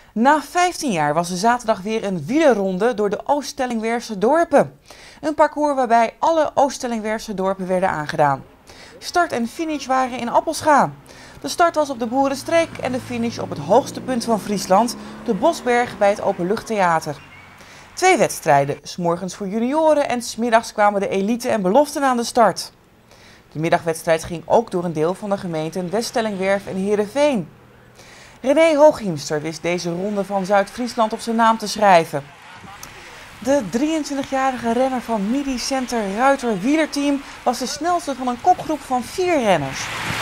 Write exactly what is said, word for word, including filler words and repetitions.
Na vijftien jaar was er zaterdag weer een wielerronde door de Oost-Tellingwerfse dorpen. Een parcours waarbij alle Oost-Tellingwerfse dorpen werden aangedaan. Start en finish waren in Appelscha. De start was op de Boerenstreek en de finish op het hoogste punt van Friesland, de Bosberg bij het Openluchttheater. Twee wedstrijden, 's morgens voor junioren en 's middags kwamen de elite en beloften aan de start. De middagwedstrijd ging ook door een deel van de gemeenten West-Tellingwerf en Heerenveen. René Hooghiemster wist deze ronde van Zuid-Friesland op zijn naam te schrijven. De drieëntwintigjarige renner van Midi Center Ruiter Wielerteam was de snelste van een kopgroep van vier renners.